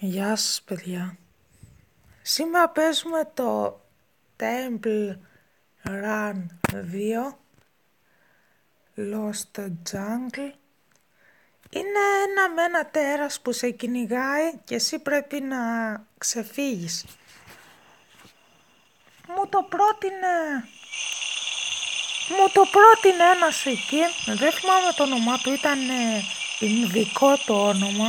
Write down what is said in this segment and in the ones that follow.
Γεια σας παιδιά. Σήμερα παίζουμε το Temple Run 2 Lost Jungle. Είναι ένα με ένα τέρας που σε κυνηγάει και εσύ πρέπει να ξεφύγεις. Μου το πρότεινε ένας εκεί, δεν θυμάμαι το όνομά του, ήταν ινδικό το όνομα.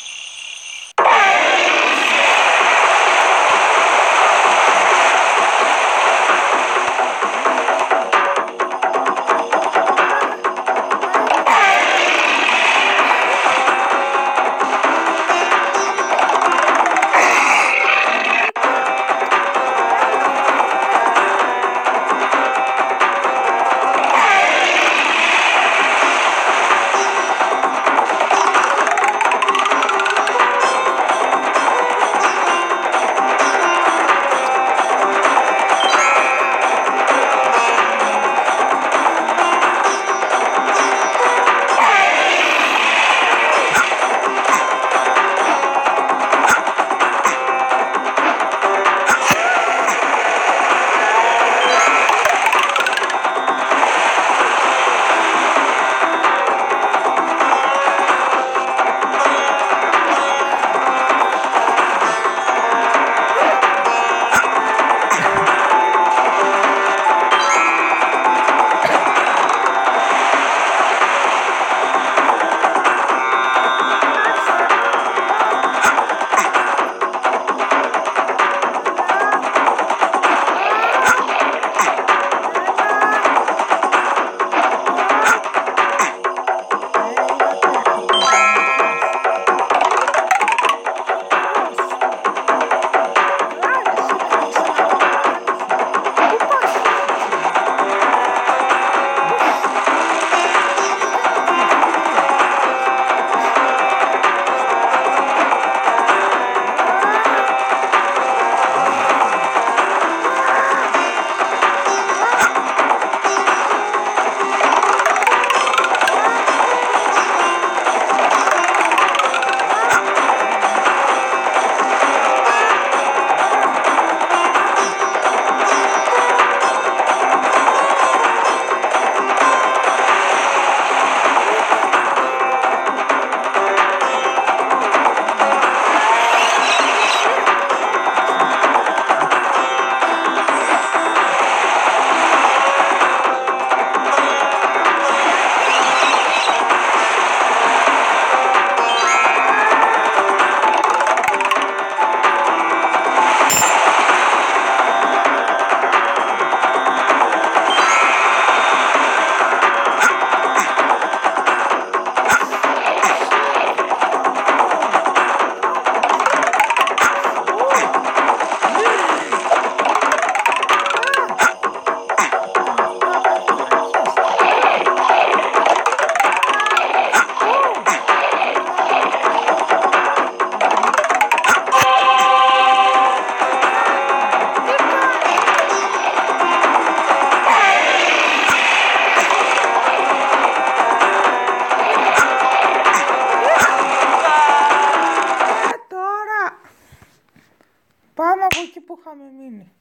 Πάμε από εκεί που είχαμε μείνει.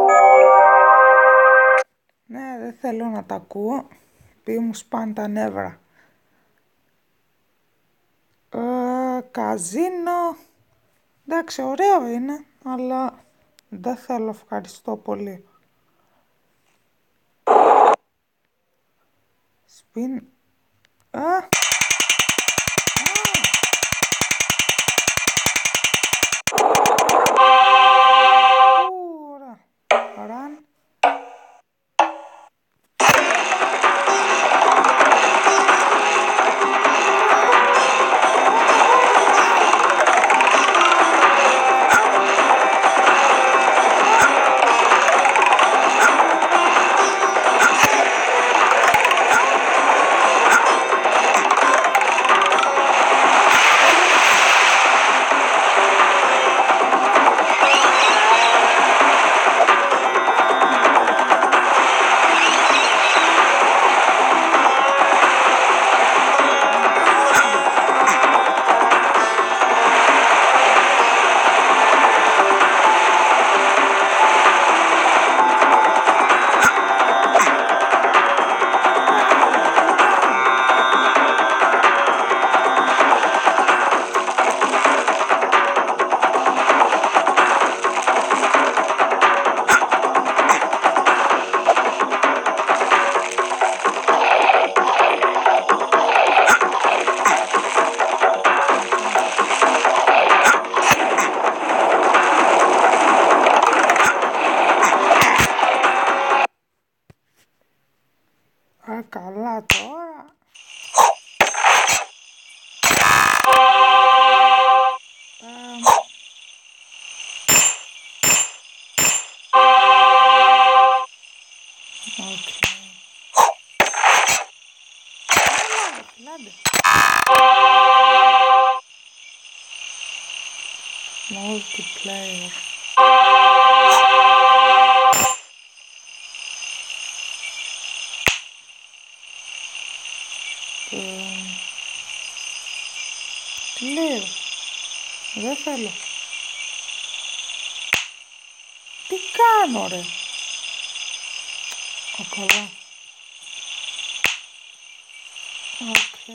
Ναι, δεν θέλω να τα ακούω. Πει μου σπάνε τα νεύρα. Καζίνο. Εντάξει, ωραίο είναι, αλλά δεν θέλω, ευχαριστώ πολύ. Σπιν. Run. multiplayer. Τι λέω, δεν θέλω. Τι κάνω ρε. Καλά. Οκ.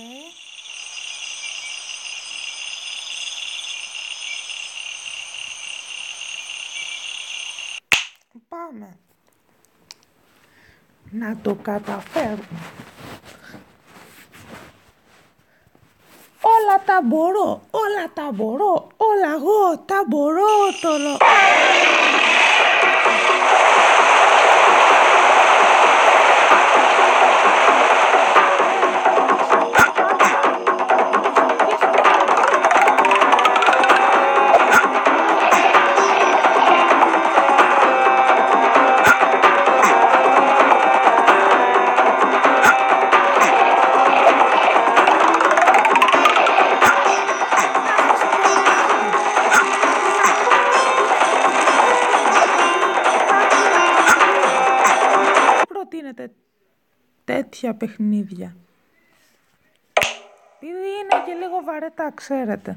Πάμε. Να το καταφέρουμε. Όλα τα μπορώ, όλα τα μπορώ, όλα εγώ τα μπορώ τώρα. Τέτοια παιχνίδια. Επειδή είναι και λίγο βαρετά, ξέρετε.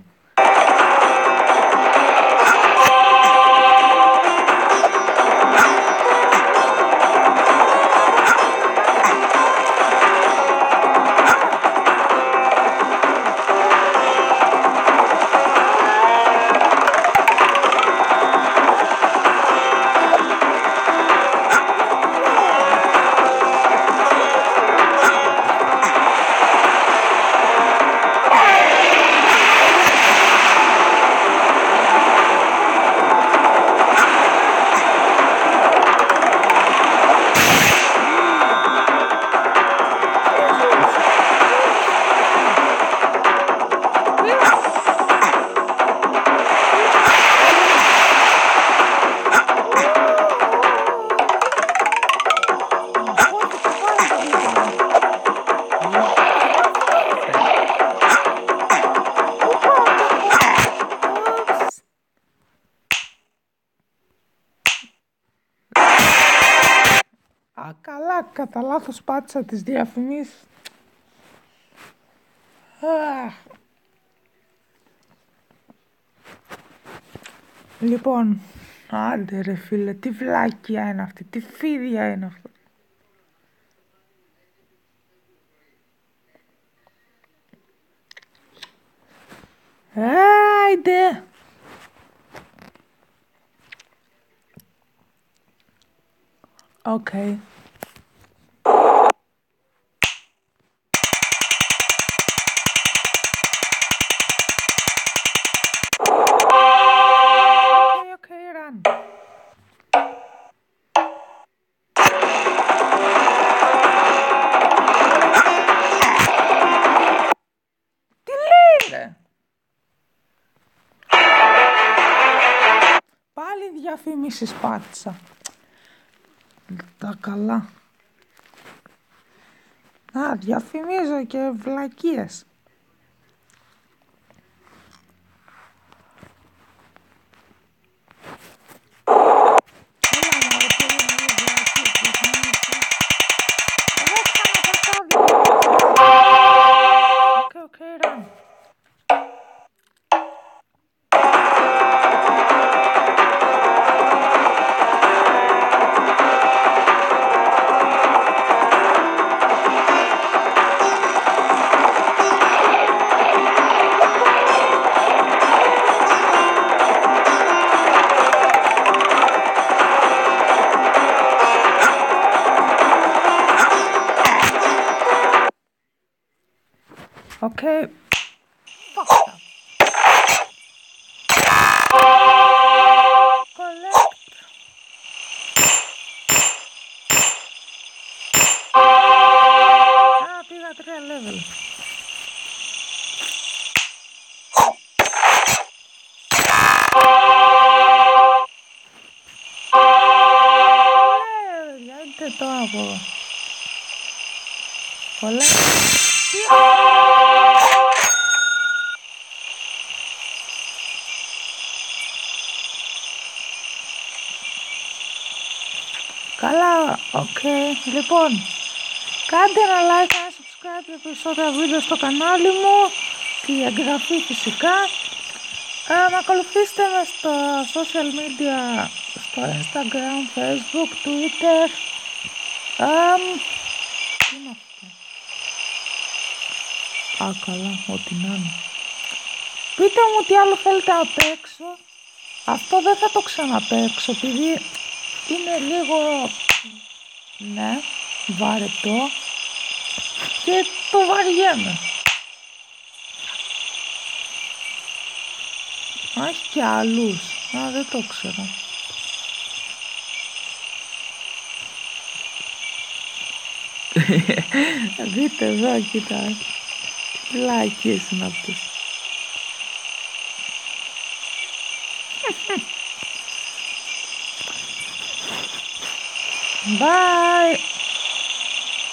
Καλά, κατά λάθος πάτησα τις διαφημίσεις. Λοιπόν, άντε ρε φίλε, τι βλάκια είναι αυτή, τι φίδια είναι αυτό. Άιντε. Οκ. Πάλι διαφήμισεις πάτησα. Τα καλά. Διαφημίζω και βλακίες. Okay. Fuck them. Collect. Πήγα 3 level. Γιατί τώρα από εδώ. Collect. Καλά, οκ. Λοιπόν, κάντε ένα like, ένα subscribe για περισσότερα βίντεο στο κανάλι μου και η εγγραφή φυσικά. Να ακολουθήστε με στο social media, στο Instagram, Facebook, Twitter. Τι είναι αυτό? Καλά, ό,τι να είναι. Πείτε μου τι άλλο θέλετε να παίξω. Αυτό δεν θα το ξαναπαίξω επειδή είναι λίγο, ναι, βαρετό και το βαριέμαι. Έχει και άλλους. Δεν το ξέρω. Δείτε εδώ, κοίτα. Τι λάκες είναι αυτές. Bye.